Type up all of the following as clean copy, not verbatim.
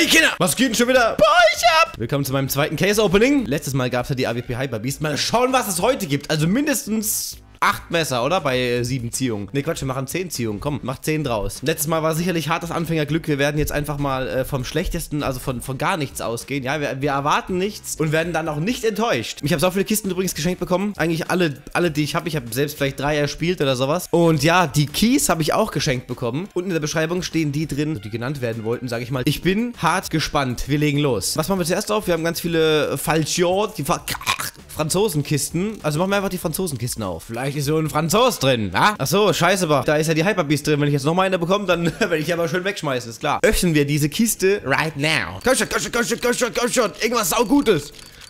Hey Kinder, was geht denn schon wieder bei euch ab? Willkommen zu meinem zweiten Case-Opening. Letztes Mal gab es ja die AWP Hyper Beast. Mal schauen, was es heute gibt. Also mindestens 8 Messer, oder? Bei 7 Ziehungen. Ne, Quatsch, wir machen 10 Ziehungen. Komm, mach 10 draus. Letztes Mal war sicherlich hartes Anfängerglück. Wir werden jetzt einfach mal vom Schlechtesten, also von gar nichts ausgehen. Ja, wir erwarten nichts und werden dann auch nicht enttäuscht. Ich habe so viele Kisten übrigens geschenkt bekommen. Eigentlich alle die ich habe. Ich habe selbst vielleicht 3 erspielt oder sowas. Und ja, die Keys habe ich auch geschenkt bekommen. Unten in der Beschreibung stehen die drin, die genannt werden wollten, sage ich mal. Ich bin hart gespannt. Wir legen los. Was machen wir zuerst auf? Wir haben ganz viele Falchion, die Franzosenkisten. Also machen wir einfach die Franzosenkisten auf. Vielleicht ist so ein Franzos drin, ja? Achso, scheiße, aber da ist ja die Hyper Beast drin. Wenn ich jetzt nochmal eine bekomme, dann werde ich aber schön wegschmeißen, ist klar. Öffnen wir diese Kiste right now. Komm schon, komm schon, komm schon, komm schon, komm schon. Irgendwas saugutes.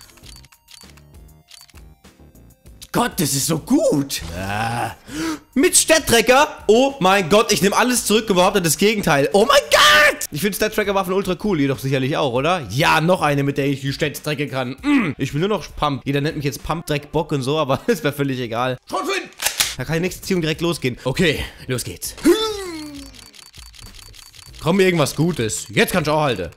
Gott, das ist so gut. Mit Stat-Tracker. Oh mein Gott, ich nehme alles zurück und behaupte das Gegenteil. Oh mein Gott. Ich finde Stat-Tracker-Waffen ultra cool. Jedoch sicherlich auch, oder? Ja, noch eine, mit der ich die Stats tracken kann. Ich bin nur noch Pump. Jeder nennt mich jetzt Pump, Dreck, Bock und so, aber das wäre völlig egal. Schon hin. Da kann die nächste Ziehung direkt losgehen. Okay, los geht's. Komm, irgendwas Gutes. Jetzt kannst du auch halten.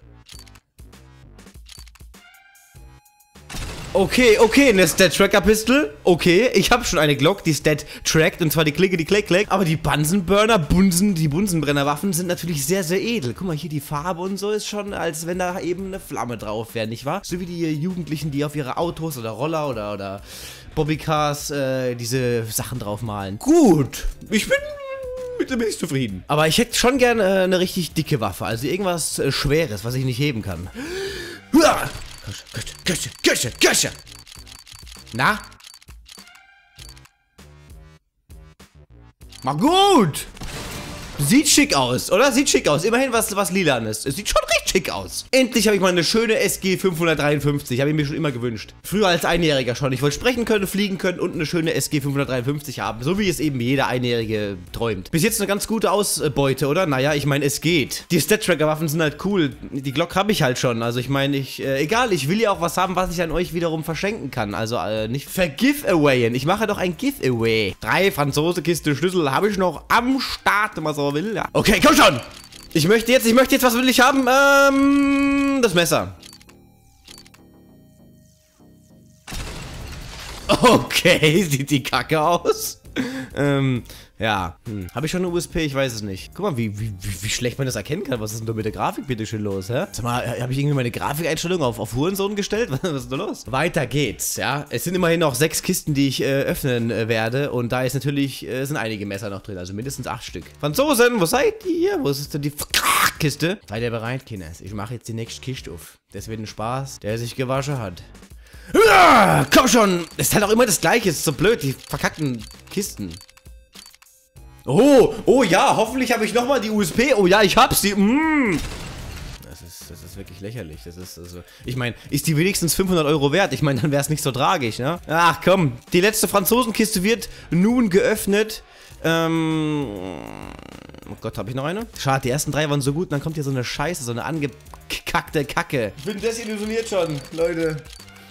Okay, eine Stat-Tracker-Pistol. Okay, ich habe schon eine Glock, die Stat-trackt. Und zwar die Klicke, die Klick. Aber die Bunsenburner, die Bunsenbrennerwaffen sind natürlich sehr, sehr edel. Guck mal, hier die Farbe und so ist schon, als wenn da eben eine Flamme drauf wäre, nicht wahr? So wie die Jugendlichen, die auf ihre Autos oder Roller oder Bobbycars diese Sachen draufmalen. Gut, mit dem bin ich zufrieden. Aber ich hätte schon gerne eine richtig dicke Waffe. Also irgendwas Schweres, was ich nicht heben kann. Köche. Na? Mal gut. Sieht schick aus, oder? Sieht schick aus. Immerhin was Lilanes. Es sieht schon recht schick aus. Endlich habe ich mal eine schöne SG 553. Habe ich mir schon immer gewünscht. Früher als Einjähriger schon. Ich wollte sprechen können, fliegen können und eine schöne SG 553 haben. So wie es eben jeder Einjährige träumt. Bis jetzt eine ganz gute Ausbeute, oder? Naja, ich meine, es geht. Die Stat-Tracker-Waffen sind halt cool. Die Glock habe ich halt schon. Also ich meine, egal, ich will ja auch was haben, was ich an euch wiederum verschenken kann. Also nicht vergiveawayen. Ich mache doch ein Giveaway. 3 Franzose-Kiste Schlüssel habe ich noch am Start, wenn man so will. Ja. Okay, komm schon! Ich möchte jetzt, was will ich haben? Das Messer. Okay, sieht die Kacke aus. Ja. Habe ich schon eine USP? Ich weiß es nicht. Guck mal, wie schlecht man das erkennen kann. Was ist denn da mit der Grafik bitte schön los, hä? Sag mal, habe ich irgendwie meine Grafikeinstellung auf Hurensohn gestellt? Was ist da los? Weiter geht's, ja. Es sind immerhin noch 6 Kisten, die ich öffnen werde. Und da ist natürlich, sind einige Messer noch drin. Also mindestens 8 Stück. Franzosen, wo seid ihr? Wo ist denn die Kiste? Seid ihr bereit, Kinders? Ich mache jetzt die nächste Kiste auf. Das wird ein Spaß, der sich gewaschen hat. Komm schon! Es ist halt auch immer das Gleiche. Es ist so blöd, die verkackten Kisten. Oh ja, hoffentlich habe ich nochmal die USP. Oh ja, ich hab sie. Das ist wirklich lächerlich. Das ist, also, ich meine, ist die wenigstens 500 € wert? Ich meine, dann wäre es nicht so tragisch, ne? Ach komm, die letzte Franzosenkiste wird nun geöffnet. Oh Gott, habe ich noch eine? Schade, die ersten 3 waren so gut und dann kommt hier so eine Scheiße, so eine angekackte Kacke. Ich bin desillusioniert schon, Leute.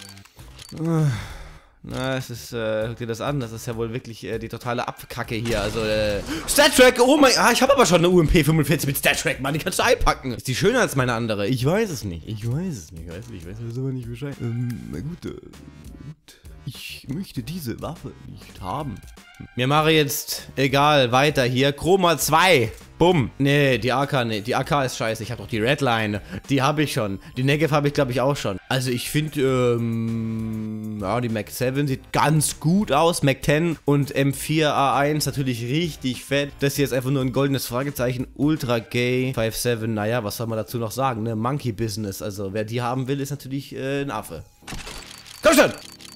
Na, es ist, guck dir das an, das ist ja wohl wirklich die totale Abkacke hier, also, Stat-Track, oh mein, ich habe aber schon eine UMP 45 mit Stat-Track, Mann, die kannst du einpacken. Ist die schöner als meine andere? Ich weiß es nicht, ich weiß aber nicht Bescheid. Na gut, ich möchte diese Waffe nicht haben. Mir mache jetzt, egal, weiter hier, Chroma 2. Bumm. Nee, die AK, nee, die AK ist scheiße. Ich habe doch die Redline. Die habe ich schon. Die Negev habe ich, glaube ich, auch schon. Also ich finde, ja, die Mac 7 sieht ganz gut aus. Mac 10 und M4A1 natürlich richtig fett. Das hier ist einfach nur ein goldenes Fragezeichen. Ultra gay. 5.7, naja, was soll man dazu noch sagen, ne? Monkey Business. Also wer die haben will, ist natürlich ein Affe. Komm schon!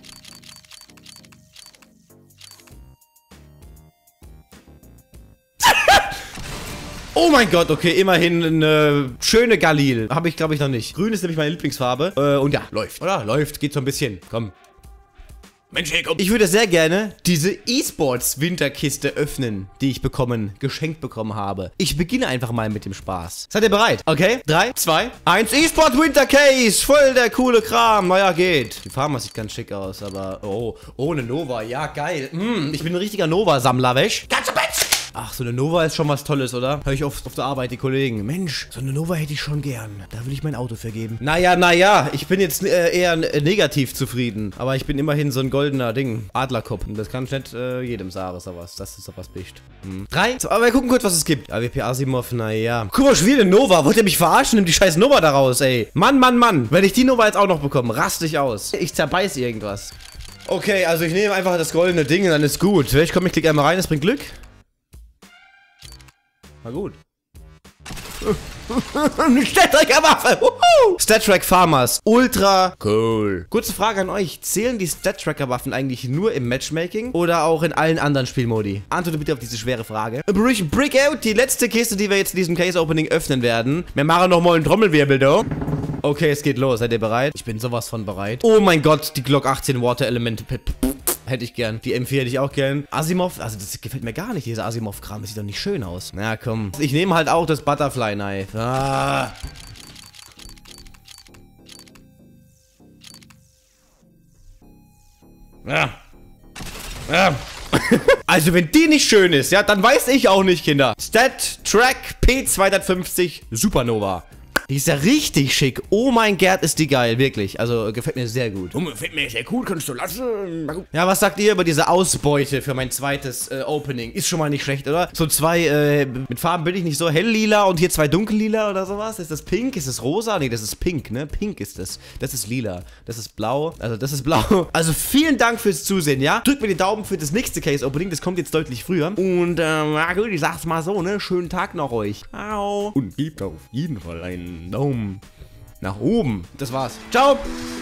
Oh mein Gott, okay, immerhin eine schöne Galil. Habe ich, glaube ich, noch nicht. Grün ist nämlich meine Lieblingsfarbe. Und ja, läuft, oder? Läuft, geht so ein bisschen. Komm. Mensch, hey, komm. Ich würde sehr gerne diese E-Sports-Winterkiste öffnen, die ich geschenkt bekommen habe. Ich beginne einfach mal mit dem Spaß. Seid ihr bereit? Okay, 3, 2, 1. E-Sport-Wintercase, voll der coole Kram. Naja, geht. Die Farbe sieht ganz schick aus, aber... Oh, ohne Nova, ja, geil. Ich bin ein richtiger Nova-Sammler, wäsch. Ganz Mensch! Ach, so eine Nova ist schon was Tolles, oder? Hör ich oft auf der Arbeit, die Kollegen. Mensch, so eine Nova hätte ich schon gern. Da will ich mein Auto vergeben. Naja. Ich bin jetzt eher negativ zufrieden. Aber ich bin immerhin so ein goldener Ding. Adlerkopf. Und das kann ich nicht jedem sagen, sowas. Das ist sowas Bicht. 3. So, aber wir gucken kurz, was es gibt. AWP Asimov, naja. Guck mal, schon wieder eine Nova. Wollt ihr mich verarschen? Nimm die scheiß Nova da raus, ey. Mann. Wenn ich die Nova jetzt auch noch bekomme, raste ich aus. Ich zerbeiß irgendwas. Okay, also ich nehme einfach das goldene Ding und dann ist gut. Vielleicht komme ich klick einmal rein, das bringt Glück. War gut. Eine StatTracker-Waffe. StatTrack Farmers. Ultra cool. Kurze Frage an euch. Zählen die StatTracker-Waffen eigentlich nur im Matchmaking oder auch in allen anderen Spielmodi? Antworte bitte auf diese schwere Frage. Operation Breakout. Die letzte Kiste, die wir jetzt in diesem Case-Opening öffnen werden. Wir machen nochmal einen Trommelwirbel, da. Okay, es geht los. Seid ihr bereit? Ich bin sowas von bereit. Oh mein Gott, die Glock 18 Water Elemente. Hätte ich gern. Die M4 hätte ich auch gern. Asimov, also das gefällt mir gar nicht, dieser Asimov-Kram. Das sieht doch nicht schön aus. Na komm. Ich nehme halt auch das Butterfly Knife. Ah. Also wenn die nicht schön ist, ja, dann weiß ich auch nicht, Kinder. StatTrack P250 Supernova. Die ist ja richtig schick. Oh mein Gott, ist die geil, wirklich. Also, gefällt mir sehr gut. Gefällt mir sehr gut, kannst du lassen. Ja, was sagt ihr über diese Ausbeute für mein zweites Opening? Ist schon mal nicht schlecht, oder? So zwei, mit Farben bin ich nicht so helllila und hier zwei dunkellila oder sowas. Ist das pink? Ist das rosa? Nee, das ist pink, ne? Pink ist das. Das ist lila. Das ist blau. Also, das ist blau. Also, vielen Dank fürs Zusehen, ja? Drückt mir den Daumen für das nächste Case-Opening. Das kommt jetzt deutlich früher. Und, na gut, ich sag's mal so, ne? Schönen Tag noch euch. Ciao. Und gebt auf jeden Fall einen Daumen nach oben. Das war's. Ciao.